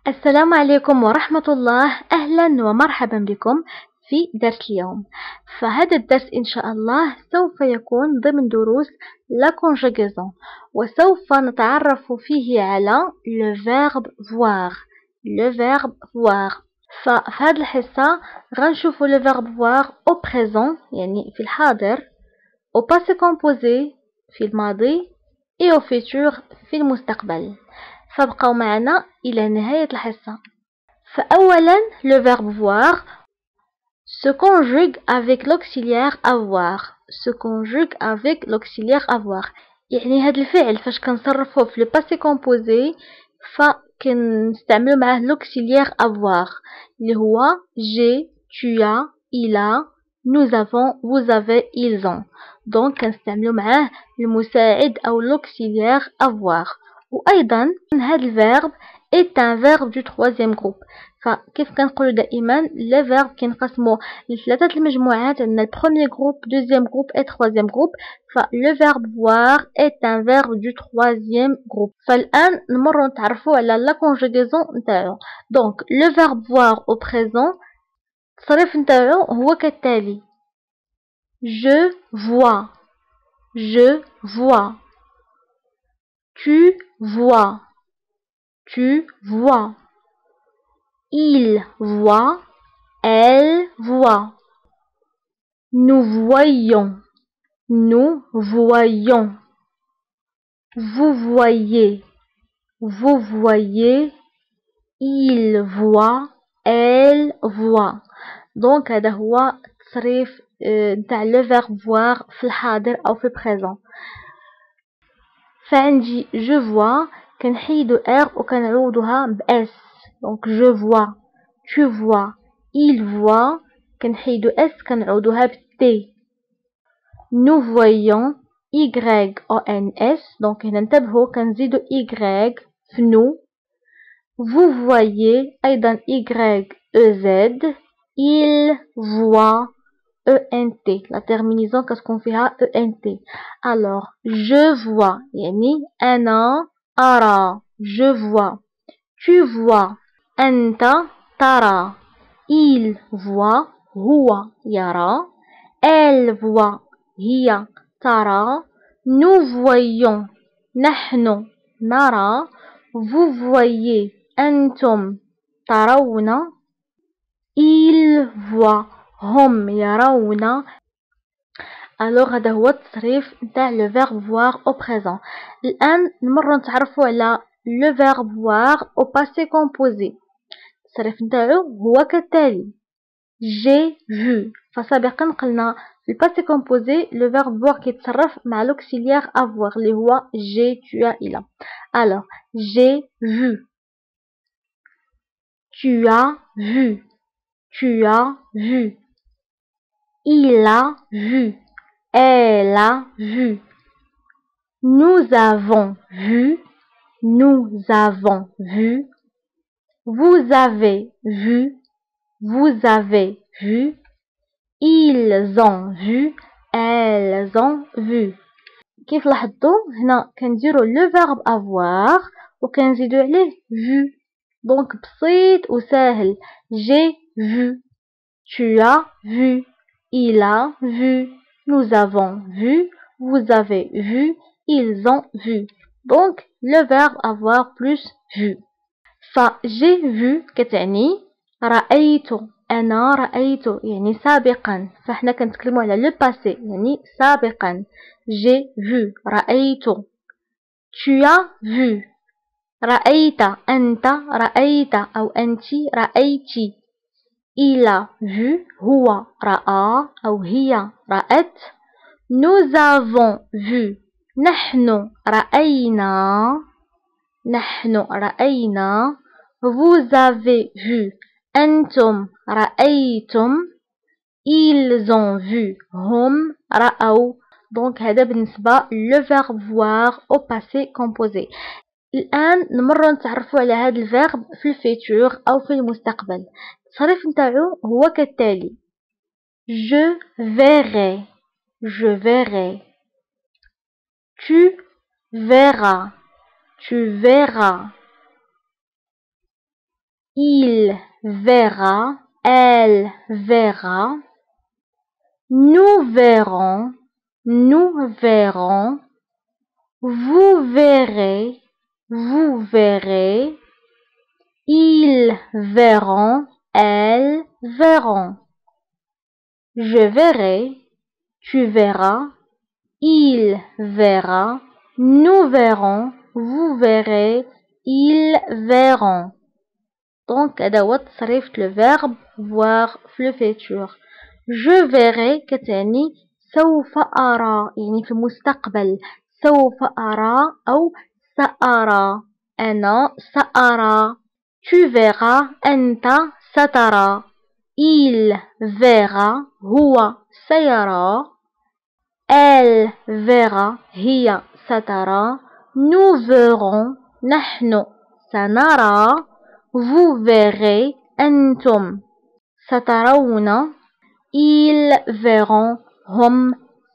السلام عليكم ورحمة الله. أهلا ومرحبا بكم في درس اليوم. فهذا الدرس إن شاء الله سوف يكون ضمن دروس la conjugaison، وسوف نتعرف فيه على le verbe voir. ففي هذه الحصة غنشوفوا le verbe voir au présent يعني في الحاضر، au passé composé في الماضي، et au futur في المستقبل. فابقوا معنا إلى نهاية الحصة. فأولا le verbe voir se conjugue avec l'auxiliaire avoir. يعني هذا الفعل فاش كنصرفوه في le passé composé فكنستعملو معاه l'auxiliaire avoir اللي هو j'ai, tu as, il a, nous avons, vous avez, ils ont. donc كنستعملو معاه المساعد أو l'auxiliaire avoir. وأيضا هذا الفيرب est un verbe du troisième groupe. فكيف كنقولوا دائما لي فيرب كينقسموا لثلاثه المجموعات، عندنا البروميير جروب، دوزيام جروب et troisième groupe. فلو verbe voir est un verbe du troisième groupe. فالآن نمروا نتعرفوا على لا كونجوغيزون نتاعو. دونك لو verbe voir au présent التصريف نتاعو هو كالتالي: je vois, tu vois, il voit, elle voit, nous voyons, vous voyez, il voit, elle voit. donc هذا هو التصريف نتاع لو verbe voir في الحاضر أو في البريزون. فعندي je vois كنحيدو r وكنعوضوها ب s. donc je vois, tu vois, il voit كنحيدو s كنعوضوها ب t. nous voyons y-o-n-s. donc هنا انتبهوا كنزيدو y في nous. vous voyez أيضا y-e-z. il voit ENT. la terminaison كتكون فيها ENT. alors je vois يعني أنا أرى je vois. tu vois أنت ترى. il voit هو يرى. elle voit هي ترى. nous voyons نحن نرى. vous voyez أنتم ترون. il voit هم يرون. alors هذا هو التصريف نتاع le verbe voir au présent. الآن نمروا نتعرفوا على le verbe voir au passé composé. التصريف نتاعو هو كالتالي: j'ai vu. فسابقا قلنا في le passé composé le verbe voir كيتصرف مع l'auxiliaire avoir اللي هو j'ai, tu as, il a. alors j'ai vu, tu as vu, il a vu, elle a vu, nous avons vu, vous avez vu, ils ont vu, elles ont vu. كيف لاحظتوا هنا كنديروا لو verbe avoir وكنزيدوا عليه vu. donc بسيط وسهل. j'ai vu, tu as vu, il a vu, nous avons vu, vous avez vu, ils ont vu. donc le verbe avoir plus vu. j'ai vu كتعني رأيت. أنا رأيت يعني سابقا. فاحنا كنتكلموا على le passé يعني سابقا. j'ai vu رأيت. tu as vu رأيت أنت رأيت أو أنت رأيتِ. il a vu هو رأى أو هي رأت. nous avons vu نحن رأينا. vous avez vu أنتم رأيتم. ils ont vu هم رأوا. donc هذا بالنسبة le verbe voir au passé composé. الآن نمروا نتعرفوا على هذا الفيرب في الفيتور أو في المستقبل. التصريف نتاعو هو كالتالي: je verrai, tu verras, il verra, elle verra, nous verrons, nous verrons, vous verrez, vous verrez, ils verront, elles verront. Je verrai, tu verras, il verra, nous verrons, vous verrez, ils verront. Donc, هذا هو تصريف le verbe voir في le futur. Je verrai كتعني سوف أرى، يعني في المستقبل سوف أرى أو سأرى. أنا سأرى. Tu verras أنت سترى. Il verra هو سيرى. Elle verra هي سترى. Nous verrons نحن سنرى. Vous verrez أنتم سترون. Ils verront هم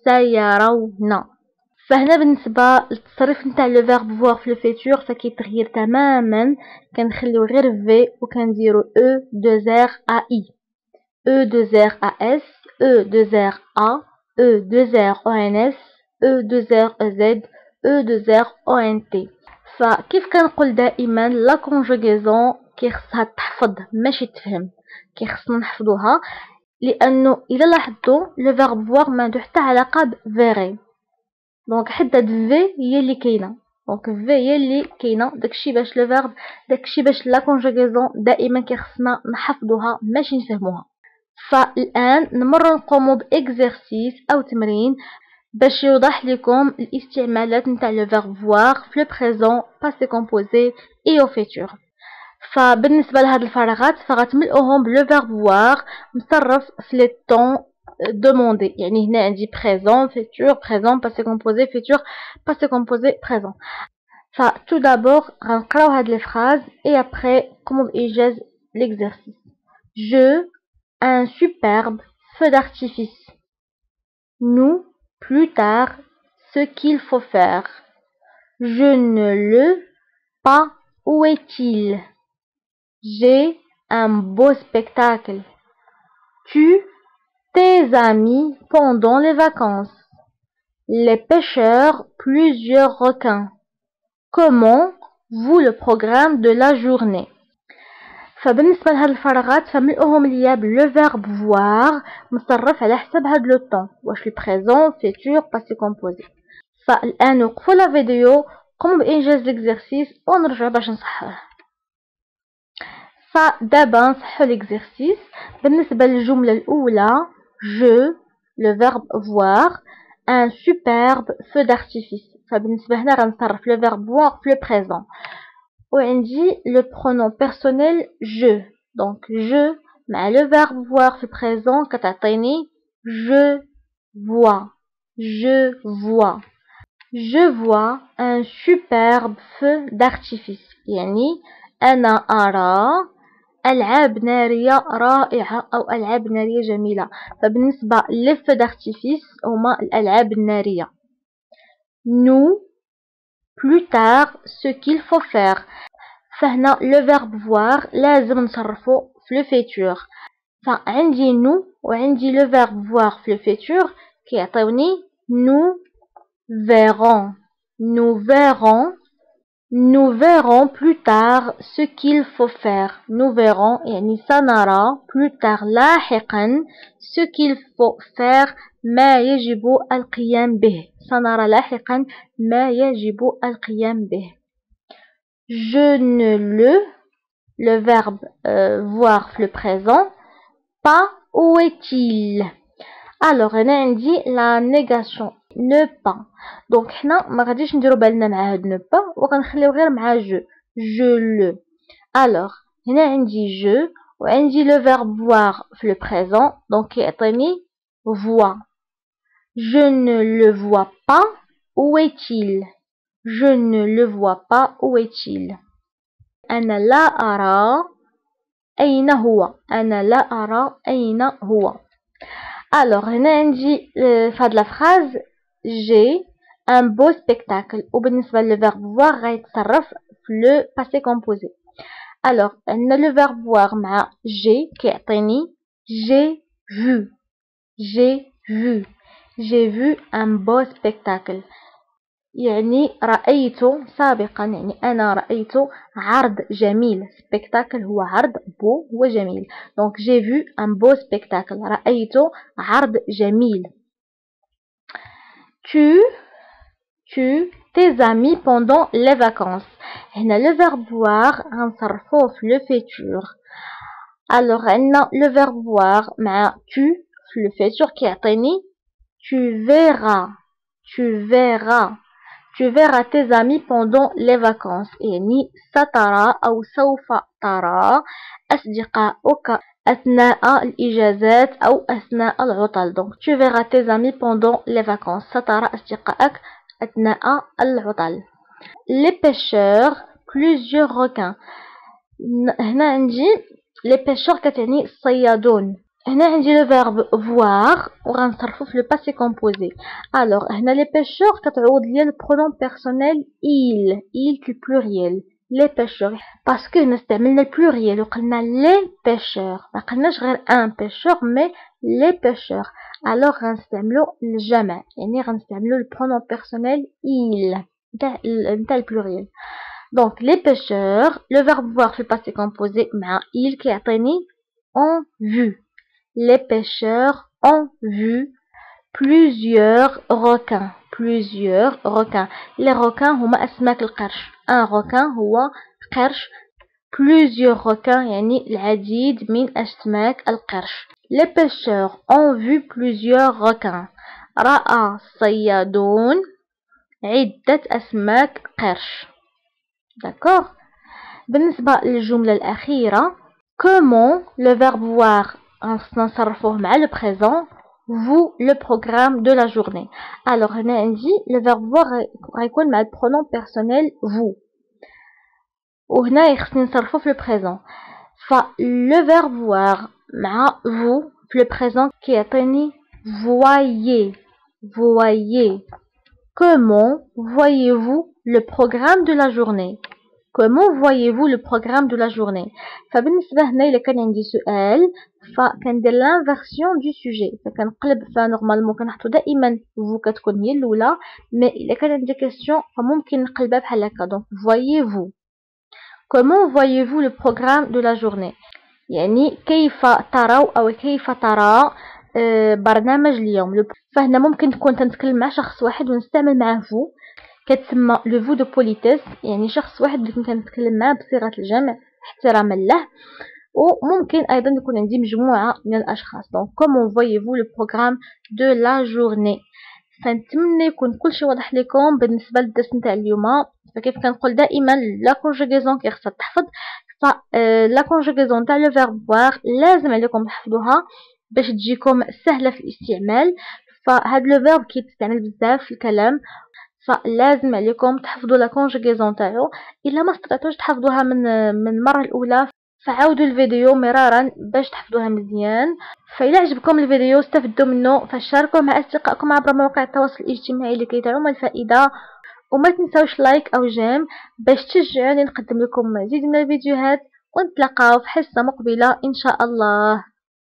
سيرون. فهنا بالنسبة للتصريف نتاع لو فيرب voir في الفيتور فكيتغير تماما. كنخليو غير في وكنديرو او دوز ار ا اي، او دوز ار ا اس، او دوز ار ا، او دوز ار او ان اس، او دوز ار او زد، او دوز ار او ان تي. فكيف كنقول دائما لا كونجوغيزون كيخصها تحفظ ماشي تفهم، كيخصنا نحفظوها لانه الا لاحظتوا لو فيرب voir ما عنده حتى علاقه بفيري. دونك حدد في هي اللي كاينه، دونك في هي اللي كاينه. داكشي باش لو فيرب، داكشي باش لا كونجوغيزون دائما كيخصنا نحفظوها ماشي نفهموها. فالان نمر نقوموا باكزرسيس او تمرين باش يوضح لكم الاستعمالات نتاع لو فيرب voir في لو بريزون باسي كومبوزي اي او فيتور. فبالنسبه لهاد الفراغات فغتملؤهم بلو فيرب voir مصرف في لي طون demander. يعني هنا عندي présent, futur, présent, passé composé, futur, passé composé, présent. tout d'abord غنقراو هاد les phrases et après comment بإيجاز l'exercice. Je, un superbe feu d'artifice. Nous, plus tard, ce qu'il faut faire. Je ne le pas, où est-il? J'ai un beau spectacle. Tu, tes amis pendant les vacances. Les pêcheurs, plusieurs requins. Comment vous le programme de la journée. فبالنسبة لهاد الفراغات فملؤهم ليا بلو فيرب voir مصرف على حساب هاد لو طون، واش لو بريزون، فيتور، باسي كومبوزي. فالآن نوقفوا لا فيديو، قوموا بإنجاز ليكزرسيس ونرجعوا باش نصحوه. فدابا نصحوا ليكزرسيس. بالنسبة للجملة الأولى je le verbe voir un superbe feu d'artifice. فبالنسبة هنا غنصرف le verbe voir في le présent. وعندي le pronom personnel je. donc je مع le verbe voir في présent كتعطيني je vois. je vois. je vois un superbe feu d'artifice. يعني أنا أرى ألعاب نارية رائعة أو ألعاب نارية جميلة. فبالنسبة للفو دارتيفيس هما الألعاب النارية. nous plus tard ce qu'il faut faire. فهنا le verbe voir لازم نصرفو في le futur. فعندي nous وعندي le verbe voir في le futur كيعطيوني nous verrons. nous verrons. Nous verrons plus tard ce qu'il faut faire. Nous verrons يعني سنرى plus tard لاحقا ce qu'il faut faire ما يجب القيام به. سنرى لاحقا ما يجب القيام به. Je ne le verbe voir le présent pas où est-il. alors هنا عندي la négation ne pas. دونك حنا ما غاديش نديرو بالنا مع هاد ne pas وغنخليو غير مع je le. alors هنا عندي je وعندي le verbe voir في le présent دونك كيعطيني vois. je ne le vois pas où est-il. je ne le vois pas où est-il. أنا لا أرى أين هو. أنا لا أرى أين هو. alors هنا عندي في هاد la phrase j'ai un beau spectacle وبالنسبة للverbe voir غيتصرف في le passé composé. Alors عندنا le verbe voir مع j'ai كيعطيني j'ai vu j'ai vu un beau spectacle يعني رأيت سابقا، يعني أنا رأيت عرض جميل. spectacle هو عرض، beau هو جميل. donc j'ai vu un beau spectacle، رأيت عرض جميل. tu tes amis pendant les vacances. هنا le verbe voir غنصرفوه في le futur. alors عندنا le verbe voir مع tu في le futur كيعطيني tu verras tes amis pendant les vacances. يعني سترى أو سوف ترى أصدقائك أثناء الإجازات أو أثناء العطل. donc tu verras tes amis pendant les vacances. سترى أصدقائك أثناء العطل. les pêcheurs plusieurs requins. هنا عندي les pêcheurs كتعني الصيادون. هنا عندي le verbe voir وغنصرفو في le passé composé. alors هنا les pêcheurs كتعوض ليا le pronom personnel il في pluriel les pêcheurs parce que هنا استعملنا البلوريال وقلنا les pêcheurs، ما قلناش غير un pêcheur mais les pêcheurs. alors غنستعملو الجمع، يعني غنستعملو le pronom personnel il نتاع البلوريال. donc les pêcheurs le verbe voir في le passé composé مع il كيعطيني ont vu. les pêcheurs ont vu plusieurs requins. les requins هما أسماك القرش. un requin هو قرش. plusieurs requins يعني العديد من أسماك القرش. les pêcheurs ont vu plusieurs requins. رأى الصيادون عدة أسماك قرش. d'accord. بالنسبة للجملة الأخيرة comment le verbe voir نصرفوه مع le présent vous le programme de la journée. alors هنا عندي le verbe voir غيكون مع le pronom personnel vous وهنا يخصني نصرفوه في le présent. le verbe voir مع vous في le présent كيعطيني voyez. comment voyez-vous le programme de la journée. comment voyez-vous le programme de la journée. فبالنسبة هنا إلا كان عندي سؤال فكندير l'inversion du sujet، فكنقلب فنورمالمون كنحطو دائما vous كتكون هي الأولى، مي إلا كان عندي question فممكن نقلبها بحال هكا. donc voyez-vous. comment voyez-vous le programme de la journée، يعني كيف تروا أو كيف ترى برنامج اليوم. فهنا ممكن تكون تنتكلم مع شخص واحد ونستعمل معه vous كتسمى لو فو دو بوليتيس، يعني شخص واحد اللي كنتكلم معاه بصيغه الجمع احتراما له. وممكن ايضا يكون عندي مجموعه من الاشخاص. دونك كومون فوييفو لو بروغرام دو لا جورني. فنتمنى يكون كلشي واضح لكم بالنسبه للدرس نتاع اليوم. فكيف كنقول دائما لا كونجوغيزون كيخصها تحفظ. لا كونجوغيزون تاع لو فيرب فوار لازم عليكم تحفظوها باش تجيكم سهله في الاستعمال. فهاد لو فيرب كيتستعمل بزاف في الكلام، فلازم عليكم تحفظوا لا كونجوغيزون تاعو. الا ما استطعتوش تحفظوها من المره الاولى فعاودوا الفيديو مرارا باش تحفظوها مزيان. فإلا عجبكم الفيديو استفدوا منه فشاركوه مع اصدقائكم عبر مواقع التواصل الاجتماعي لكي تعم الفائده. وما تنسوش لايك او جيم باش تشجعوني نقدم لكم مزيد من الفيديوهات. ونتلاقاو في حصه مقبله ان شاء الله.